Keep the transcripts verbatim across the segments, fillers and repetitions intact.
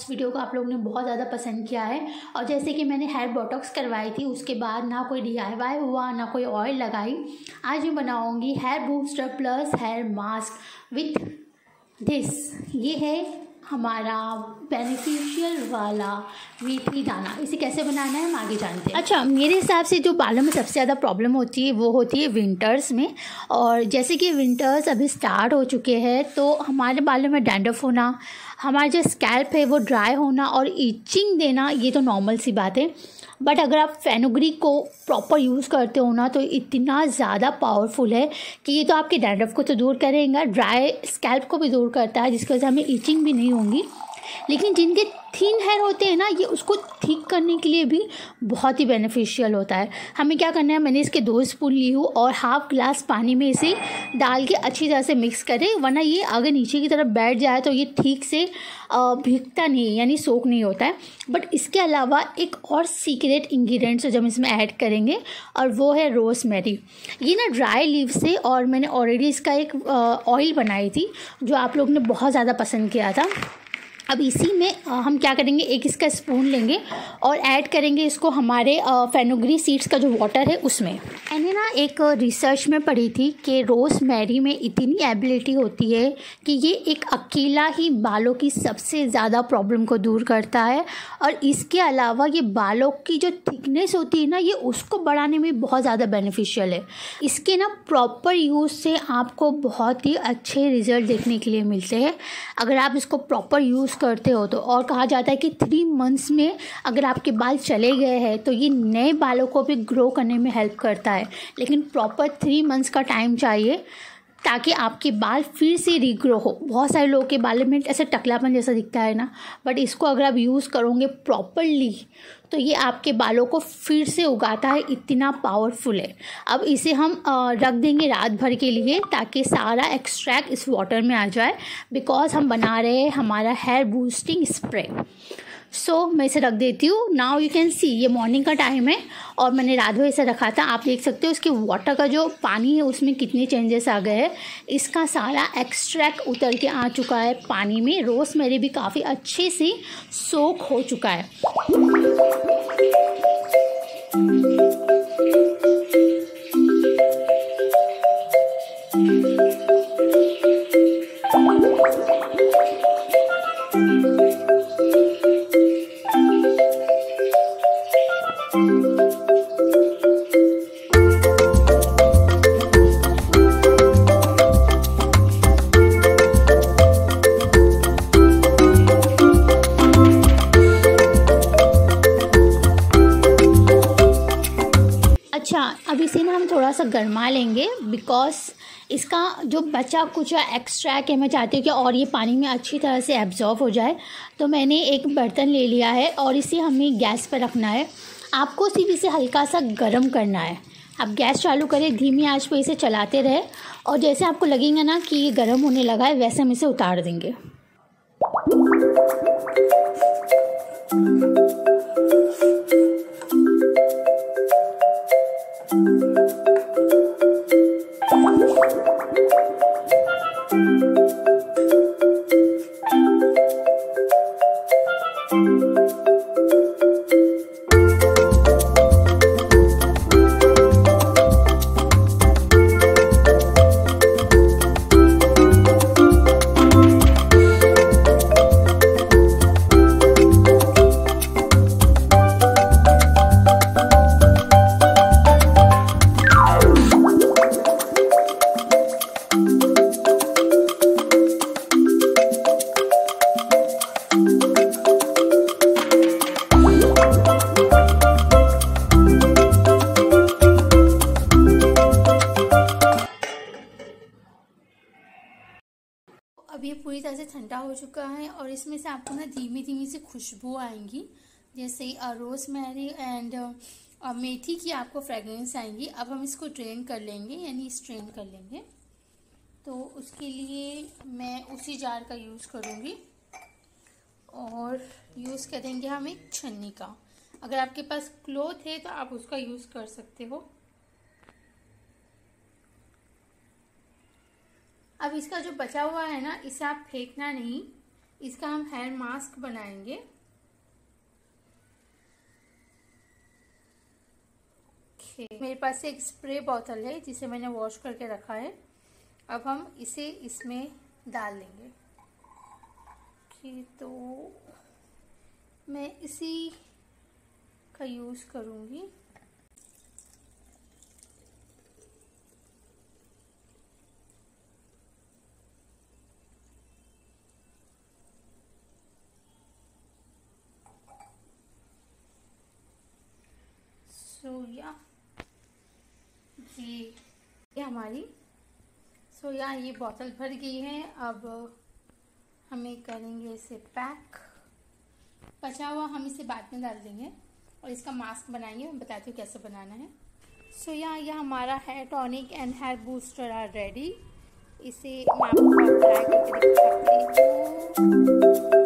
Video को आप लोगों ने बहुत ज़्यादा पसंद किया है। और जैसे कि मैंने हेयर बोटॉक्स करवाई थी, उसके बाद ना कोई डी आई वाई हुआ, ना कोई ऑयल लगाई। आज मैं बनाऊंगी hair booster plus hair mask with this. ये है हमारा बेनिफिशियल वाला मेथी दाना। इसे कैसे बनाना है हम आगे जानते हैं। अच्छा, मेरे हिसाब से जो बालों में सबसे ज़्यादा प्रॉब्लम होती है वो होती है विंटर्स में। और जैसे कि विंटर्स अभी स्टार्ट हो चुके हैं तो हमारे बालों में डैंड्रफ होना, हमारा जो स्कैल्प है वो ड्राई होना और इचिंग देना, ये तो नॉर्मल सी बात है। बट अगर आप फेनुग्रीक को प्रॉपर यूज़ करते हो ना तो इतना ज़्यादा पावरफुल है कि ये तो आपके डैंड्रफ को तो दूर करेगा, ड्राई स्कैल्प को भी दूर करता है, जिसकी वजह से हमें इचिंग भी नहीं होंगी। लेकिन जिनके थिन हेयर होते हैं ना, ये उसको ठीक करने के लिए भी बहुत ही बेनिफिशियल होता है। हमें क्या करना है, मैंने इसके दो स्पून ली हूँ और हाफ ग्लास पानी में इसे डाल के अच्छी तरह से मिक्स करें, वरना ये अगर नीचे की तरफ बैठ जाए तो ये ठीक से भीगता नहीं है, यानी सोख नहीं होता है। बट इसके अलावा एक और सीक्रेट इंग्रेडिएंट्स जो हम इसमें ऐड करेंगे और वो है रोज़मेरी। ये ना ड्राई लीव से, और मैंने ऑलरेडी इसका एक ऑयल बनाई थी जो आप लोग ने बहुत ज़्यादा पसंद किया था। अब इसी में हम क्या करेंगे, एक इसका स्पून लेंगे और ऐड करेंगे इसको हमारे फेनुग्रीक सीड्स का जो वाटर है उसमें। मैंने ना एक रिसर्च में पढ़ी थी कि रोज़मेरी में इतनी एबिलिटी होती है कि ये एक अकेला ही बालों की सबसे ज़्यादा प्रॉब्लम को दूर करता है। और इसके अलावा ये बालों की जो थिकनेस होती है ना, ये उसको बढ़ाने में बहुत ज़्यादा बेनिफिशियल है। इसके ना प्रॉपर यूज़ से आपको बहुत ही अच्छे रिजल्ट देखने के लिए मिलते हैं अगर आप इसको प्रॉपर यूज़ करते हो तो। और कहा जाता है कि थ्री मंथ्स में अगर आपके बाल चले गए हैं तो ये नए बालों को भी ग्रो करने में हेल्प करता है। लेकिन प्रॉपर थ्री मंथ्स का टाइम चाहिए ताकि आपके बाल फिर से रीग्रो हो। बहुत सारे लोगों के बालों में ऐसे टकलापन जैसा दिखता है ना, बट इसको अगर आप यूज़ करोगे प्रॉपरली तो ये आपके बालों को फिर से उगाता है, इतना पावरफुल है। अब इसे हम रख देंगे रात भर के लिए ताकि सारा एक्सट्रैक्ट इस वाटर में आ जाए, बिकॉज हम बना रहे हैं हमारा hair boosting spray. So so, मैं इसे रख देती हूँ। नाउ यू कैन सी, ये मॉर्निंग का टाइम है और मैंने रात भर इसे रखा था। आप देख सकते हो इसके वाटर का जो पानी है उसमें कितने चेंजेस आ गए हैं। इसका सारा एक्सट्रैक्ट उतर के आ चुका है पानी में। रोज़मेरी भी काफ़ी अच्छे से सोख हो चुका है। अच्छा, अब इसे ना हम थोड़ा सा गरमा लेंगे, बिकॉज इसका जो बचा कुछ एक्सट्रैक्ट है मैं चाहती हूँ कि और ये पानी में अच्छी तरह से एब्जॉर्ब हो जाए। तो मैंने एक बर्तन ले लिया है और इसे हमें गैस पर रखना है। आपको सिर्फ इसे हल्का सा गर्म करना है। आप गैस चालू करें, धीमी आंच पे इसे चलाते रहे और जैसे आपको लगेगा ना कि ये गर्म होने लगा है वैसे हम इसे उतार देंगे। अब ये पूरी तरह से ठंडा हो चुका है और इसमें से आपको ना धीमी धीमी से खुशबू आएंगी, जैसे रोज़मेरी एंड मेथी की आपको फ्रेगरेंस आएंगी। अब हम इसको ड्रेन कर लेंगे, यानी स्ट्रेन कर लेंगे। तो उसके लिए मैं उसी जार का यूज़ करूँगी और यूज़ करेंगे हम एक छन्नी का। अगर आपके पास क्लॉथ है तो आप उसका यूज़ कर सकते हो। अब इसका जो बचा हुआ है ना, इसे आप फेंकना नहीं, इसका हम हेयर मास्क बनाएंगे। मेरे पास एक स्प्रे बोतल है जिसे मैंने वॉश करके रखा है। अब हम इसे इसमें डाल लेंगे। ओके, तो मैं इसी का यूज़ करूँगी। सोया जी ये हमारी सोया ये बोतल भर गई है। अब हमें करेंगे इसे पैक। बचा हुआ हम इसे बाद में डाल देंगे और इसका मास्क बनाएंगे। मैं बताती हूँ कैसे बनाना है। सोया यह हमारा hair tonic and hair booster are ready. इसे मैं आपको अप्लाई करके दिखाती हूँ।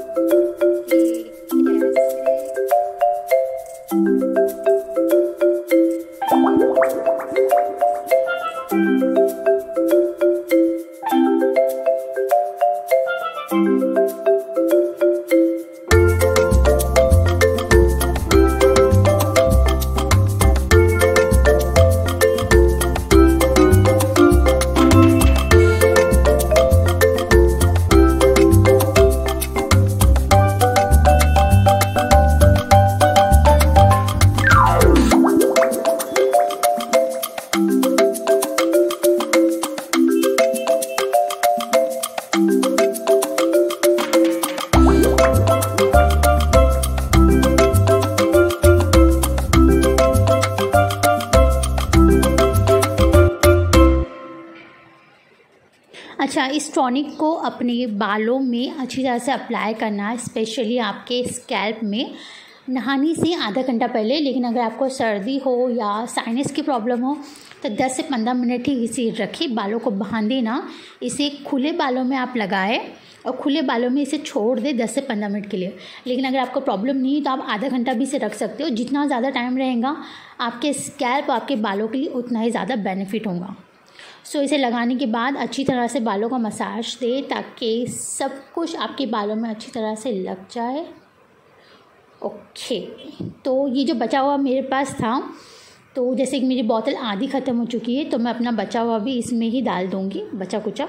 अच्छा, इस टॉनिक को अपने बालों में अच्छी तरह से अप्लाई करना है, स्पेशली आपके स्कैल्प में नहाने से आधा घंटा पहले। लेकिन अगर आपको सर्दी हो या साइनस की प्रॉब्लम हो तो दस से पंद्रह मिनट ही इसे रखिए, बालों को बांधे ना। इसे खुले बालों में आप लगाएं और खुले बालों में इसे छोड़ दें दस से पंद्रह मिनट के लिए। लेकिन अगर आपको प्रॉब्लम नहीं है तो आप आधा घंटा भी इसे रख सकते हो। जितना ज़्यादा टाइम रहेगा आपके स्कैल्प आपके बालों के लिए उतना ही ज़्यादा बेनिफिट होगा। सो इसे लगाने के बाद अच्छी तरह से बालों का मसाज दें ताकि सब कुछ आपके बालों में अच्छी तरह से लग जाए। ओके, तो ये जो बचा हुआ मेरे पास था, तो जैसे कि मेरी बोतल आधी ख़त्म हो चुकी है तो मैं अपना बचा हुआ भी इसमें ही डाल दूँगी, बचा कुचा।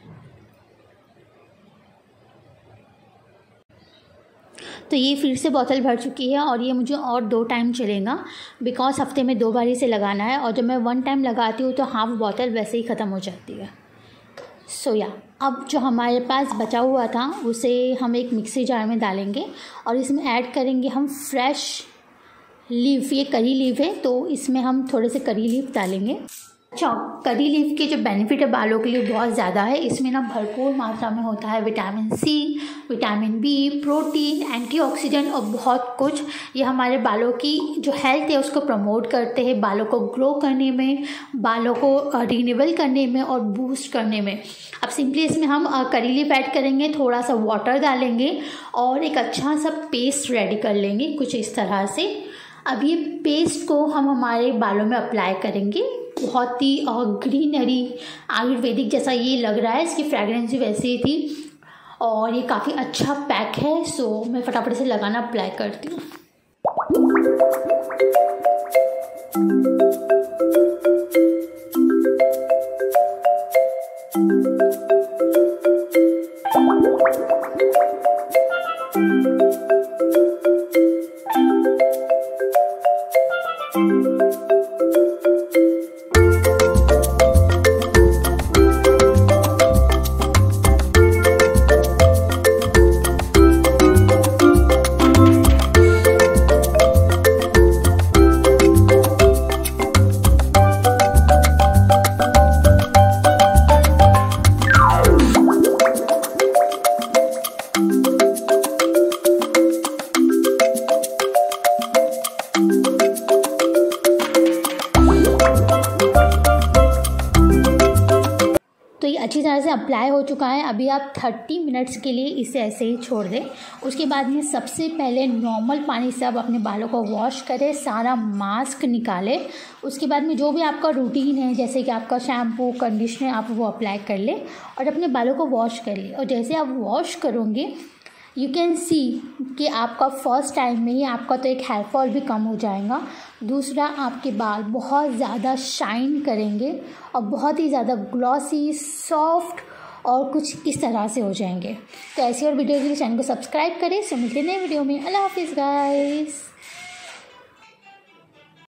तो ये फिर से बोतल भर चुकी है और ये मुझे और दो टाइम चलेगा, बिकॉज हफ्ते में दो बार इसे लगाना है। और जब मैं वन टाइम लगाती हूँ तो हाफ बोतल वैसे ही ख़त्म हो जाती है। सो या अब जो हमारे पास बचा हुआ था उसे हम एक मिक्सी जार में डालेंगे और इसमें ऐड करेंगे हम फ्रेश लीफ। ये करी लीफ है तो इसमें हम थोड़े से करी लीफ डालेंगे। अच्छा, करी लीफ के जो बेनिफिट है बालों के लिए बहुत ज़्यादा है। इसमें ना भरपूर मात्रा में होता है vitamin C, vitamin B, protein, antioxidant और बहुत कुछ। ये हमारे बालों की जो हेल्थ है उसको प्रमोट करते हैं, बालों को ग्रो करने में, बालों को रिन्यूअल करने में और बूस्ट करने में। अब सिंपली इसमें हम करी लीफ ऐड करेंगे, थोड़ा सा वाटर डालेंगे और एक अच्छा सा पेस्ट रेडी कर लेंगे कुछ इस तरह से। अब ये पेस्ट को हम हमारे बालों में अप्लाई करेंगे। बहुत ही ग्रीनरी आयुर्वेदिक जैसा ये लग रहा है, इसकी फ्रेगरेंस भी वैसे ही थी और ये काफ़ी अच्छा पैक है। सो मैं फटाफट से लगाना अप्लाई करती हूँ। अच्छी तरह से अप्लाई हो चुका है। अभी आप तीस मिनट्स के लिए इसे ऐसे ही छोड़ दें। उसके बाद में सबसे पहले नॉर्मल पानी से आप अपने बालों को वॉश करें, सारा मास्क निकालें। उसके बाद में जो भी आपका रूटीन है, जैसे कि आपका शैम्पू, कंडीशनर, आप वो अप्लाई कर लें और अपने बालों को वॉश कर लें। और जैसे आप वॉश करोगे यू कैन सी कि आपका फर्स्ट टाइम में ही आपका तो एक हेयर फॉल भी कम हो जाएगा, दूसरा आपके बाल बहुत ज़्यादा शाइन करेंगे और बहुत ही ज़्यादा ग्लॉसी, सॉफ्ट और कुछ इस तरह से हो जाएंगे। तो ऐसी और वीडियो के लिए चैनल को सब्सक्राइब करें। सो मिलते हैं नए वीडियो में। अल्लाह हाफिज़ गाइस।